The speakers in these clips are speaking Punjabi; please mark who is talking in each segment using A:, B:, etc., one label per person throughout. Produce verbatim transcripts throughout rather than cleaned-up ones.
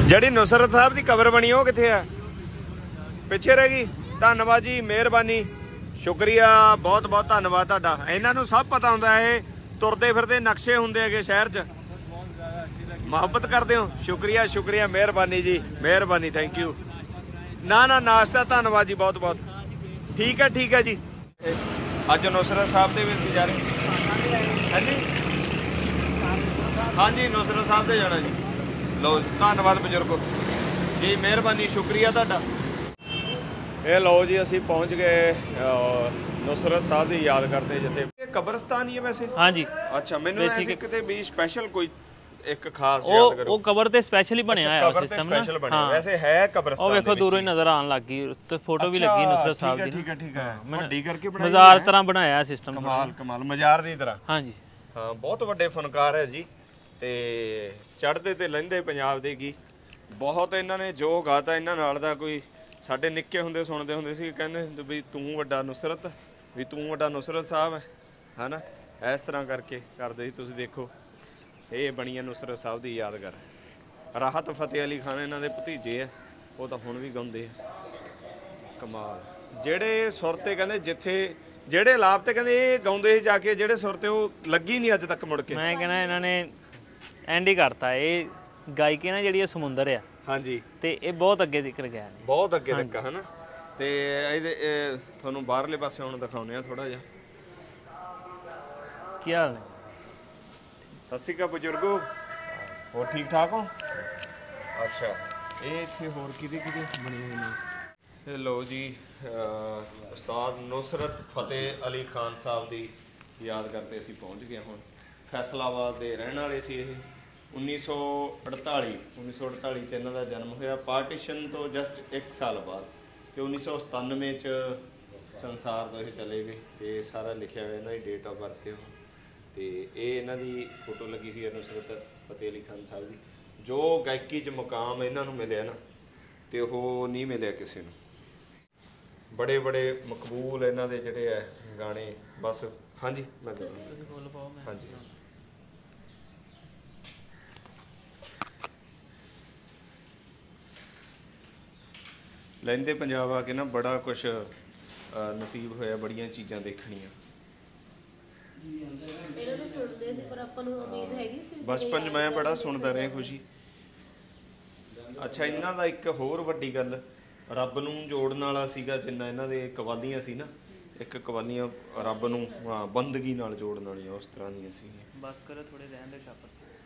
A: ਜਿਹੜੀ ਨੁਸਰਤ ਸਾਹਿਬ ਦੀ ਕਬਰ ਬਣੀ ਉਹ ਕਿੱਥੇ ਆ? ਪਿੱਛੇ ਰਹਿ ਗਈ। ਧੰਨਵਾਦ ਜੀ, ਮਿਹਰਬਾਨੀ, ਸ਼ੁਕਰੀਆ, ਬਹੁਤ ਬਹੁਤ ਧੰਨਵਾਦ ਤੁਹਾਡਾ। ਇਹਨਾਂ ਨੂੰ ਸਭ ਪਤਾ ਹੁੰਦਾ, ਇਹ ਤੁਰਦੇ ਫਿਰਦੇ ਨਕਸ਼ੇ ਹੁੰਦੇ ਹੈਗੇ ਸ਼ਹਿਰ 'ਚ। ਮੁਹੱਬਤ ਕਰਦੇ ਹੋ, ਸ਼ੁਕਰੀਆ ਸ਼ੁਕਰੀਆ, ਮਿਹਰਬਾਨੀ ਜੀ, ਮਿਹਰਬਾਨੀ, ਥੈਂਕ ਯੂ। ਨਾ ਨਾ ਨਾਸ਼ਤਾ, ਧੰਨਵਾਦ ਜੀ ਬਹੁਤ ਬਹੁਤ। ਠੀਕ ਹੈ ਠੀਕ ਹੈ ਜੀ। ਅੱਜ ਨੁਸਰਤ ਸਾਹਿਬ ਦੇ ਵਿੱਚ ਜਾ ਰਹੇ ਹਾਂਜੀ ਹਾਂਜੀ ਨੁਸਰਤ ਸਾਹਿਬ ਤੇ ਜਾਣਾ ਜੀ। ਲਓ ਧੰਨਵਾਦ ਬਜ਼ੁਰਗੋ ਜੀ, ਮਿਹਰਬਾਨੀ, ਸ਼ੁਕਰੀਆ ਤੁਹਾਡਾ। ਇਹ ਲਓ ਜੀ ਅਸੀਂ ਪਹੁੰਚ ਗਏ ਨੁਸਰਤ ਸਾਹਿਬ ਦੀ ਯਾਦ ਕਰਦੇ, ਜਿੱਥੇ ਇਹ ਕਬਰਸਤਾਨ ਹੀ ਹੈ ਵੈਸੇ। ਹਾਂਜੀ ਅੱਛਾ, ਮੈਨੂੰ ਐਸੀ ਕਿਤੇ ਵੀ ਸਪੈਸ਼ਲ ਕੋਈ ਇੱਕ ਖਾਸ ਯਾਦ ਕਰੋ।
B: ਉਹ ਕਬਰ ਤੇ ਸਪੈਸ਼ਲ ਹੀ ਬਣਿਆ ਹੈ
A: ਕਬਰ ਤੇ ਸਪੈਸ਼ਲ ਬਣਿਆ ਵੈਸੇ ਹੈ ਕਬਰਸਤਾਨ।
B: ਉਹ ਵੇਖੋ ਦੂਰੋਂ ਹੀ ਨਜ਼ਰ ਆਉਣ ਲੱਗੀ ਤੇ ਫੋਟੋ ਵੀ ਲੱਗੀ ਨੁਸਰਤ ਸਾਹਿਬ ਦੀ।
A: ਠੀਕ ਹੈ ਠੀਕ ਹੈ, ਵੱਡੀ ਕਰਕੇ ਬਣਾਇਆ,
B: ਮਜ਼ਾਰ ਤਰ੍ਹਾਂ ਬਣਾਇਆ ਸਿਸਟਮ।
A: ਕਮਾਲ ਕਮਾਲ, ਮਜ਼ਾਰ ਦੀ ਤਰ੍ਹਾਂ।
B: ਹਾਂਜੀ
A: ਹਾਂ, ਬਹੁਤ ਵੱਡੇ ਫਨਕਾਰ ਹੈ ਜੀ, ਤੇ ਚੜ੍ਹਦੇ ਤੇ ਲਹਿੰਦੇ ਪੰਜਾਬ ਦੇ ਕੀ ਬਹੁਤ ਇਹਨਾਂ ਨੇ ਜੋ ਗਾਤਾ ਇਹਨਾਂ ਨਾਲ ਦਾ ਕੋਈ ਸਾਡੇ ਨਿੱਕੇ ਹੁੰਦੇ ਸੁਣਦੇ ਹੁੰਦੇ ਸੀ, ਕਹਿੰਦੇ ਵੀ ਤੂੰ ਵੱਡਾ ਨੁਸਰਤ, ਵੀ ਤੂੰ ਵੱਡਾ ਨੁਸਰਤ ਸਾਹਿਬ ਹੈ ਹੈ ਨਾ, ਇਸ ਤਰ੍ਹਾਂ ਕਰਕੇ ਕਰਦੇ ਸੀ। ਤੁਸੀਂ ਦੇਖੋ ਇਹ ਬਣੀ ਹੈ ਨੁਸਰਤ ਸਾਹਿਬ ਦੀ ਯਾਦਗਾਰ। ਰਾਹਤ ਫਤਿਹ ਅਲੀ ਖਾਨ ਇਹਨਾਂ ਦੇ ਭਤੀਜੇ ਆ, ਉਹ ਤਾਂ ਹੁਣ ਵੀ ਗਾਉਂਦੇ ਆ। ਕਮਾਲ, ਜਿਹੜੇ ਸੁਰ ਤੇ ਕਹਿੰਦੇ ਜਿੱਥੇ ਜਿਹੜੇ ਆਲਾਪ ਤੇ ਕਹਿੰਦੇ ਇਹ ਗਾਉਂਦੇ ਸੀ ਜਾ ਕੇ, ਜਿਹੜੇ ਸੁਰ ਤੇ ਉਹ ਲੱਗੀ ਨਹੀਂ ਅੱਜ ਤੱਕ ਮੁੜ ਕੇ।
B: ਮੈਂ ਕਹਿੰਦਾ ਇਹਨਾਂ ਨੇ ਐਂਡ ਹੀ ਕਰਤਾ। ਇਹ ਗਾਇਕੀ ਨਾ ਜਿਹੜੀ ਸਮੁੰਦਰ ਆ। ਹਾਂਜੀ, ਤੇ ਇਹ ਬਹੁਤ ਅੱਗੇ ਤੱਕ ਗਿਆ ਨੇ, ਬਹੁਤ ਅੱਗੇ ਤੱਕ ਹੈ ਨਾ। ਤੇ ਇਹਦੇ ਤੁਹਾਨੂੰ ਬਾਹਰਲੇ ਪਾਸੇ ਹੁਣ ਦਿਖਾਉਂਦੇ ਆ ਥੋੜਾ ਜਿਹਾ। ਕੀ ਹਾਲ ਨੇ? ਸਤਿ ਸ਼੍ਰੀ ਅਕਾਲ ਬਜ਼ੁਰਗੋ, ਹੋਰ ਠੀਕ ਠਾਕ ਹੋ? ਅੱਛਾ, ਇਹ ਇੱਥੇ ਹੋਰ ਕਿਹਦੇ ਕਿਹਦੇ ਬਣੇ ਹੋਏ ਨੇ? ਇਹ ਲਓ ਜੀ, ਉਸਤਾਦ ਨੁਸਰਤ ਫਤਿਹ ਅਲੀ ਖਾਨ ਸਾਹਿਬ ਦੀ ਯਾਦ ਕਰਦੇ ਅਸੀਂ ਪਹੁੰਚ ਗਏ। ਹੁਣ ਫੈਸਲਾਬਾਦ ਦੇ ਰਹਿਣ ਵਾਲੇ ਸੀ ਇਹ। ਉੱਨੀ ਸੌ ਅਠਤਾਲੀ ਉੱਨੀ ਸੌ ਅਠਤਾਲੀ 'ਚ ਇਹਨਾਂ ਦਾ ਜਨਮ ਹੋਇਆ, ਪਾਰਟੀਸ਼ਨ ਤੋਂ ਜਸਟ ਇੱਕ ਸਾਲ ਬਾਅਦ। ਅਤੇ ਉੱਨੀ ਸੌ ਸਤਾਨਵੇਂ 'ਚ ਸੰਸਾਰ ਤੋਂ ਇਹ ਚਲੇ ਗਏ, ਅਤੇ ਸਾਰਾ ਲਿਖਿਆ ਹੋਇਆ ਇਹਨਾਂ ਦੀ ਡੇਟ ਆਫ ਬਰਥ 'ਤੇ। ਉਹ ਅਤੇ ਇਹ ਇਹਨਾਂ ਦੀ ਫੋਟੋ ਲੱਗੀ ਹੋਈ ਹੈ ਨੁਸਰਤ ਫਤਿਹ ਅਲੀ ਖਾਨ ਸਾਹਿਬ ਦੀ। ਜੋ ਗਾਇਕੀ 'ਚ ਮੁਕਾਮ ਇਹਨਾਂ ਨੂੰ ਮਿਲਿਆ ਨਾ, ਅਤੇ ਉਹ ਨਹੀਂ ਮਿਲਿਆ ਕਿਸੇ ਨੂੰ। ਬੜੇ ਬੜੇ ਮਕਬੂਲ ਇਹਨਾਂ ਦੇ ਜਿਹੜੇ ਹੈ ਗਾਣੇ। ਬਸ ਹਾਂਜੀ ਮੈਂ ਹਾਂਜੀ ਲਹਿੰਦੇ ਪੰਜਾਬ ਆ ਕੇ ਨਾ ਬੜਾ ਕੁਛ ਨਸੀਬ ਹੋਇਆ, ਬੜੀਆਂ ਚੀਜ਼ਾਂ ਦੇਖਣੀਆਂ। ਬਚਪਨ 'ਚ ਮੈਂ ਬੜਾ ਸੁਣਦਾ ਰਿਹਾ ਖੁਸ਼ੀ। ਅੱਛਾ, ਇਹਨਾਂ ਦਾ ਇੱਕ ਹੋਰ ਵੱਡੀ ਗੱਲ, ਰੱਬ ਨੂੰ ਜੋੜਨ ਵਾਲਾ ਸੀਗਾ। ਜਿੰਨਾ ਇਹਨਾਂ ਦੇ ਕਵਾਲੀਆਂ ਸੀ ਨਾ, ਇੱਕ ਕਵਾਲੀਆਂ ਰੱਬ ਨੂੰ ਬੰਦਗੀ ਨਾਲ ਜੋੜਨ ਵਾਲੀਆਂ ਉਸ ਤਰ੍ਹਾਂ ਦੀਆਂ ਸੀ। ਬਸ ਕਰੋ ਥੋੜੇ ਰਹਿਣ ਦੇ ਛਾਪਰ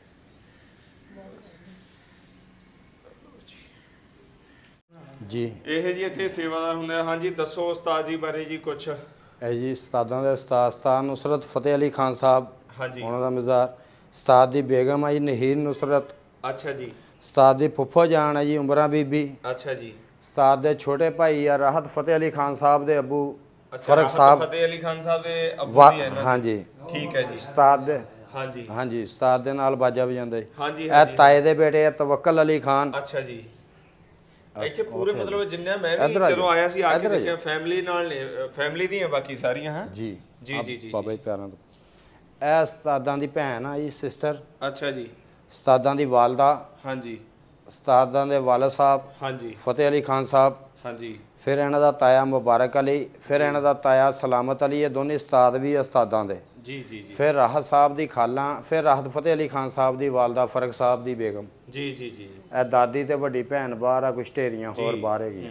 B: ਜੀ। ਇਹ ਜੀ ਇੱਥੇ ਸੇਵਾਦਾਰ ਹੁੰਦੇ ਆ। ਹਾਂਜੀ ਦੱਸੋ ਉਸਤਾਦ ਜੀ ਬਾਰੇ ਜੀ ਕੁਛ।
C: ਇਹ ਜੀ ਉਸਤਾਦਾਂ ਦੇ ਉਸਤਾਦ ਉਸਤਾਦ ਨੁਸਰਤ ਫਤਿਹ ਅਲੀ ਖਾਨ ਸਾਹਿਬ,
A: ਹਾਂਜੀ,
C: ਉਹਨਾਂ ਦਾ ਮਜ਼ਾਰ। ਉਸਤਾਦ ਦੀ ਬੇਗਮ ਆ ਜੀ ਨਹੀਰ ਨੁਸਰਤ।
A: ਅੱਛਾ ਜੀ।
C: ਉਸਤਾਦ ਦੀ ਫੁੱਫੋ ਜਾਨ ਹੈ ਜੀ ਉਮਰਾਂ ਬੀਬੀ।
A: ਅੱਛਾ ਜੀ।
C: ਉਸਤਾਦ ਦੇ ਛੋਟੇ ਭਾਈ ਆ ਰਾਹਤ ਫਤਿਹ ਅਲੀ ਖਾਨ ਸਾਹਿਬ ਦੇ ਅੱਬੂ
A: ਫਰਕ ਸਾਹਿਬ। ਫਤਿਹ ਅਲੀ ਖਾਨ ਸਾਹਿਬ ਦੇ ਅੱਬੂ ਜੀ ਹੈ।
C: ਹਾਂਜੀ
A: ਠੀਕ ਹੈ ਜੀ।
C: ਉਸਤਾਦ ਦੇ
A: ਹਾਂਜੀ
C: ਹਾਂਜੀ ਉਸਤਾਦ ਦੇ ਨਾਲ ਬਾਜਾ ਵਜਾਉਂਦੇ।
A: ਹਾਂਜੀ,
C: ਇਹ ਤਾਏ ਦੇ ਬੇਟੇ ਆ ਤਵੱਕਲ ਅਲੀ ਖਾਨ।
A: ਅੱਛਾ ਜੀ। ਇੱਥੇ ਪੂਰੇ ਮਤਲਬ ਜਿੰਨੇ ਮੈਂ ਵੀ ਜਦੋਂ ਆਇਆ ਸੀ ਆ ਕੇ ਦੇਖਿਆ ਫੈਮਿਲੀ ਨਾਲ ਨੇ, ਫੈਮਿਲੀ ਦੀਆਂ ਬਾਕੀ ਸਾਰੀਆਂ। ਹਾਂ ਜੀ ਜੀ ਜੀ ਜੀ
C: ਬਾਬਾ ਜੀ ਪਿਆਰਾਂ ਤੋਂ। ਇਹ ਉਸਤਾਦਾਂ ਦੀ ਭੈਣ ਆ ਜੀ, ਸਿਸਟਰ।
A: ਅੱਛਾ ਜੀ।
C: ਉਸਤਾਦਾਂ ਦੀ ਵਾਲਦਾ।
A: ਹਾਂਜੀ।
C: ਉਸਤਾਦਾਂ ਦੇ ਵਾਲਦ ਸਾਹਿਬ।
A: ਹਾਂਜੀ।
C: ਫਤਿਹ ਅਲੀ ਖਾਨ ਸਾਹਿਬ।
A: ਹਾਂਜੀ।
C: ਫਿਰ ਇਹਨਾਂ ਦਾ ਤਾਇਆ ਮੁਬਾਰਕ ਅਲੀ, ਫਿਰ ਇਹਨਾਂ ਦਾ ਤਾਇਆ ਸਲਾਮਤ ਅਲੀ। ਇਹ ਦੋਨੇ ਉਸਤਾਦ ਵੀ ਉਸਤਾਦਾਂ ਦੇ। ਜੀ ਜੀ ਜੀ। ਫਿਰ ਰਾਹਤ ਸਾਹਿਬ ਦੀ ਖਾਲਾਂ, ਫਿਰ ਰਾਹਤ ਫਤਿਹ ਅਲੀ ਖਾਨ ਸਾਹਿਬ ਦੀ ਵਾਲਦਾ ਫਰਕ ਸਾਹਿਬ ਦੀ ਬੇਗਮ। ਜੀ ਜੀ ਜੀ। ਇਹ ਦਾਦੀ ਤੇ ਵੱਡੀ ਭੈਣ ਬਾਹਰ ਆ, ਕੁਛ ਢੇਰੀਆਂ ਹੋਰ ਬਾਹਰ ਹੈਗੀਆਂ।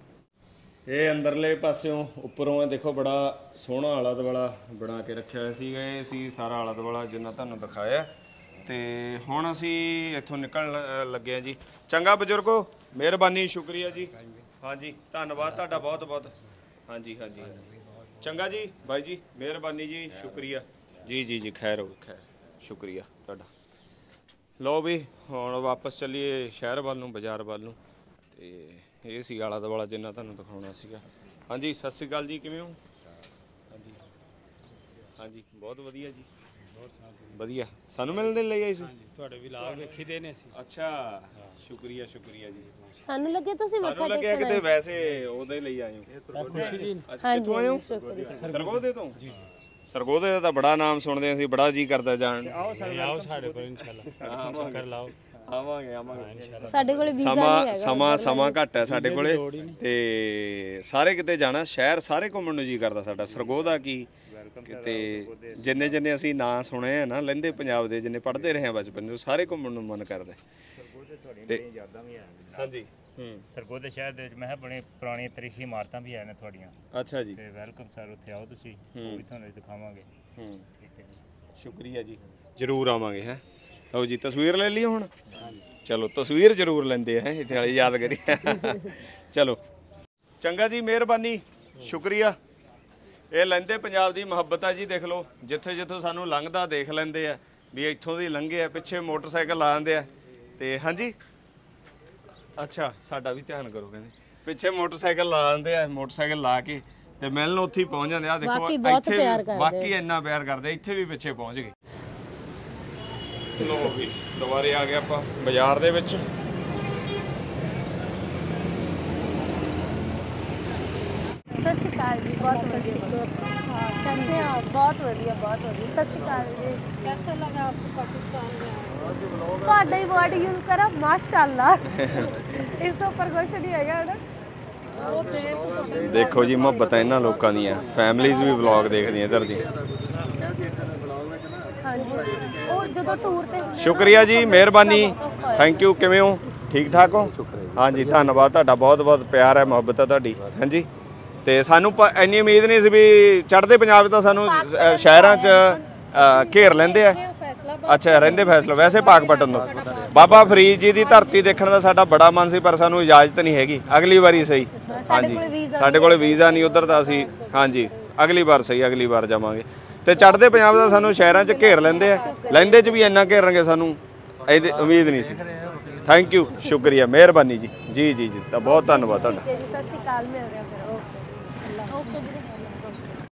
A: ਇਹ ਅੰਦਰਲੇ ਪਾਸਿਓਂ ਉੱਪਰੋਂ ਇਹ ਦੇਖੋ ਬੜਾ ਸੋਹਣਾ ਆਲਾ ਦੁਆਲਾ ਬਣਾ ਕੇ ਰੱਖਿਆ ਹੋਇਆ ਸੀਗਾ। ਇਹ ਸੀ ਸਾਰਾ ਆਲਾ ਦੁਆਲਾ ਜਿੰਨਾ ਤੁਹਾਨੂੰ ਦਿਖਾਇਆ। ਤੇ ਹੁਣ ਅਸੀਂ ਇੱਥੋਂ ਨਿਕਲਣ ਲੱਗੇ ਹਾਂ ਜੀ। ਚੰਗਾ ਬਜ਼ੁਰਗੋ, ਮਿਹਰਬਾਨੀ, ਸ਼ੁਕਰੀਆ ਜੀ। ਹਾਂਜੀ ਧੰਨਵਾਦ ਤੁਹਾਡਾ ਬਹੁਤ ਬਹੁਤ। ਹਾਂਜੀ ਹਾਂਜੀ ਚੰਗਾ ਜੀ ਬਾਈ ਜੀ, ਮਿਹਰਬਾਨੀ ਜੀ, ਸ਼ੁਕਰੀਆ ਜੀ ਜੀ ਜੀ। ਖੈਰ ਹੋ ਖੈਰ, ਸ਼ੁਕਰੀਆ ਤੁਹਾਡਾ। ਲਓ ਵੀ ਹੁਣ ਵਾਪਸ ਚੱਲੀਏ ਸ਼ਹਿਰ ਵੱਲ ਨੂੰ, ਬਾਜ਼ਾਰ ਵੱਲ ਨੂੰ। ਅਤੇ ਇਹ ਸੀ ਆਲਾ ਦੁਆਲਾ ਜਿੰਨਾ ਤੁਹਾਨੂੰ ਦਿਖਾਉਣਾ ਸੀਗਾ। ਹਾਂਜੀ ਸਤਿ ਸ਼੍ਰੀ ਅਕਾਲ ਜੀ, ਕਿਵੇਂ ਹੋ? ਹਾਂਜੀ ਹਾਂਜੀ ਬਹੁਤ ਵਧੀਆ ਜੀ, ਵਧੀਆ। ਸਾਨੂੰ ਮਿਲਣ ਦੇ ਲਈ ਆਈ ਸੀ?
D: ਤੁਹਾਡੇ ਵੀ ਲਾਗ ਵੇਖੀ ਦੇ ਨੇ ਅਸੀਂ।
A: ਅੱਛਾ, ਸ਼ੁਕਰੀਆ ਸ਼ੁਕਰੀਆ ਜੀ।
E: ਸਾਨੂੰ ਲੱਗੇ ਤੁਸੀਂ ਮੱਥਾ
A: ਸਾਨੂੰ ਲੱਗਿਆ ਕਿਤੇ ਵੈਸੇ ਉਹਦੇ ਲਈ ਆਏ ਹੋ।
D: ਖੁਸ਼ੀ ਜੀ।
A: ਅੱਛਾ, ਕਿੱਥੋਂ ਆਏ ਹੋ? ਸਰਗੋਧੇ ਤੋਂ। ਜੀ ਜੀ। ਸਰਗੋਧੇ ਦਾ ਤਾਂ ਬੜਾ ਨਾਮ ਸੁਣਦੇ ਅਸੀਂ, ਬੜਾ ਜੀ ਕਰਦਾ ਜਾਣ।
D: ਆਓ ਸਾਡੇ ਕੋਲ ਇਨਸ਼ਾਅੱਲਾ, ਚੱਕਰ ਲਾਓ।
A: ਆਵਾਂਗੇ ਆਵਾਂਗੇ
E: ਸਾਡੇ ਕੋਲੇ ਵੀਜ਼ਾ ਨਹੀਂ
A: ਸਮਾਂ
E: ਹੈਗਾ
A: ਸਮਾਂ ਸਮਾਂ ਘੱਟ ਹੈ ਸਾਡੇ ਕੋਲੇ ਤੇ ਸਾਰੇ ਕਿਤੇ ਜਾਣਾ ਸ਼ਹਿਰ ਸਾਰੇ ਘੁੰਮਣ ਨੂੰ ਜੀ ਕਰਦਾ ਸਾਡਾ ਸਰਗੋਧਾ ਕੀ ਤੇ ਜਿੰਨੇ ਜਿੰਨੇ ਅਸੀਂ ਨਾਂ ਸੁਣੇ ਆ ਨਾ ਲਹਿੰਦੇ ਪੰਜਾਬ ਦੇ ਜਿੰਨੇ ਪੜ੍ਹਦੇ ਰਹੇ ਆ ਬਚਪਨ ਨੂੰ ਸਾਰੇ ਘੁੰਮਣ ਨੂੰ ਮਨ ਕਰਦਾ ਤੇ ਹਾਂਜੀ ਹੂੰ
F: ਸਰਗੋਧੇ ਸ਼ਹਿਰ ਦੇ ਵਿੱਚ ਮੈਂ ਕਿਹਾ ਬੜੇ ਪੁਰਾਣੀਆਂ ਤਰੀਖੀ ਇਮਾਰਤਾਂ ਵੀ ਹੈ ਨੇ ਤੁਹਾਡੀਆਂ
A: ਅੱਛਾ ਜੀ
F: ਤੇ ਵੈਲਕਮ ਸਰ ਉੱਥੇ ਆਓ ਤੁਸੀਂ ਉਹ ਵੀ ਤੁਹਾਨੂੰ ਦਿਖਾਵਾਂਗੇ
A: ਹੂੰ
F: ਠੀਕ ਹੈ ਜੀ
A: ਸ਼ੁਕਰੀਆ ਜੀ ਜ਼ਰੂਰ ਆਵਾਂਗੇ ਹੈ ਲਓ ਜੀ ਤਸਵੀਰ ਲੈ ਲਈ ਹੁਣ ਚਲੋ ਤਸਵੀਰ ਜ਼ਰੂਰ ਲੈਂਦੇ ਆ ਇੱਥੇ ਵਾਲੀ ਯਾਦਗਾਰੀ ਚਲੋ ਚੰਗਾ ਜੀ ਮਿਹਰਬਾਨੀ ਸ਼ੁਕਰੀਆ ਇਹ ਲੈਂਦੇ ਪੰਜਾਬ ਦੀ ਮੁਹੱਬਤ ਆ ਜੀ ਦੇਖ ਲਓ ਜਿੱਥੇ ਜਿੱਥੋਂ ਸਾਨੂੰ ਲੰਘਦਾ ਦੇਖ ਲੈਂਦੇ ਆ ਵੀ ਇੱਥੋਂ ਦੀ ਲੰਘੇ ਆ ਪਿੱਛੇ ਮੋਟਰਸਾਈਕਲ ਲਾ ਜਾਂਦੇ ਆ ਤੇ ਹਾਂਜੀ ਅੱਛਾ ਸਾਡਾ ਵੀ ਧਿਆਨ ਕਰੋ ਕਹਿੰਦੇ ਪਿੱਛੇ ਮੋਟਰਸਾਈਕਲ ਲਾ ਜਾਂਦੇ ਆ ਮੋਟਰਸਾਈਕਲ ਲਾ ਕੇ ਤੇ ਮਿਲਣ ਉੱਥੇ ਹੀ ਪਹੁੰਚ ਜਾਂਦੇ ਆ ਦੇਖੋ
E: ਬਾਕੀ ਬਹੁਤ
A: ਇੱਥੇ
E: ਪਿਆਰ ਕਰਦੇ
A: ਬਾਕੀ ਇੰਨਾ ਪਿਆਰ ਕਰਦੇ ਇੱਥੇ ਵੀ ਪਿੱਛੇ ਪਹੁੰਚ ਗਏ ਲੋ ਵੀ ਦੁਬਾਰੇ ਆ ਗਏ ਆਪਾਂ ਬਾਜ਼ਾਰ ਦੇ ਵਿੱਚ
E: ਸਤਿ ਸ਼੍ਰੀ ਅਕਾਲ ਜੀ ਬਹੁਤ ਵਧੀਆ कैसे हैं आप बहुत ਵਧੀਆ ਬਹੁਤ ਵਧੀਆ ਸਤਿ ਸ਼੍ਰੀ ਅਕਾਲ ਜੀ कैसा लगा आपको पाकिस्तान में ਤੁਹਾਡਾ ਹੀ ਵਰਡ ਯੂਜ਼ ਕਰਾ ਮਾਸ਼ਾਅੱਲਾ ਇਸ ਤੋਂ ਉੱਪਰ ਕੁਝ ਨਹੀਂ ਹੈਗਾ ਨਾ
A: ਦੇਖੋ ਜੀ ਮੁਹੱਬਤਾਂ ਇਹਨਾਂ ਲੋਕਾਂ ਦੀਆਂ ਫੈਮਿਲੀਜ਼ ਵੀ ਵਲੌਗ ਦੇਖਦੀਆਂ ਇਧਰ ਦੀ
E: ਹਾਂਜੀ ਉਹ ਜਦੋਂ ਟੂਰ ਤੇ
A: ਸ਼ੁਕਰੀਆ ਜੀ ਮਿਹਰਬਾਨੀ ਥੈਂਕ ਯੂ ਕਿਵੇਂ ਹੋ ਠੀਕ ਠਾਕ ਹੋ ਹਾਂਜੀ ਧੰਨਵਾਦ ਤੁਹਾਡਾ ਬਹੁਤ ਬਹੁਤ ਪਿਆਰ ਹੈ ਮੁਹੱਬਤ ਹੈ ਤੁਹਾਡੀ ਹਾਂਜੀ ਤੇ ਸਾਨੂੰ ਇੰਨੀ ਉਮੀਦ ਨਹੀਂ ਸੀ ਵੀ ਚੜ੍ਹਦੇ ਪੰਜਾਬ 'ਚ ਤਾਂ ਸਾਨੂੰ ਸ਼ਹਿਰਾਂ 'ਚ ਘੇਰ ਲੈਂਦੇ ਆ ਅੱਛਾ ਰਹਿੰਦੇ ਫੈਸਲਾ ਵੈਸੇ ਪਾਕਪਟਨ ਤੋਂ ਬਾਬਾ ਫਰੀਦ ਜੀ ਦੀ ਧਰਤੀ ਦੇਖਣ ਦਾ ਸਾਡਾ ਬੜਾ ਮਨ ਸੀ ਪਰ ਸਾਨੂੰ ਇਜਾਜ਼ਤ ਨਹੀਂ ਹੈਗੀ ਅਗਲੀ ਵਾਰੀ ਸਹੀ ਹਾਂਜੀ ਸਾਡੇ ਕੋਲ ਵੀਜ਼ਾ ਨਹੀਂ ਉਧਰ ਦਾ ਅਸੀਂ ਹਾਂਜੀ ਅਗਲੀ ਵਾਰ ਸਹੀ ਅਗਲੀ ਵਾਰ ਜਾਵਾਂਗੇ ਤੇ ਚੜ੍ਹਦੇ ਪੰਜਾਬ ਦਾ ਸਾਨੂੰ ਸ਼ਹਿਰਾਂ 'ਚ ਘੇਰ ਲੈਂਦੇ ਆ ਲੈਂਦੇ 'ਚ ਵੀ ਇੰਨਾ ਘੇਰਾਂਗੇ ਸਾਨੂੰ ਇਹਦੀ ਉਮੀਦ ਨਹੀਂ ਸੀ ਥੈਂਕ ਯੂ ਸ਼ੁਕਰੀਆ ਮਿਹਰਬਾਨੀ ਜੀ ਜੀ ਜੀ ਜੀ ਤਾਂ ਬਹੁਤ ਧੰਨਵਾਦ ਤੁਹਾਡਾ
E: ਸਤਿ ਸ਼੍ਰੀ ਅਕਾਲ ਮਿਲਦੇ ਆ ਫਿਰ ਓਕੇ ਓਕੇ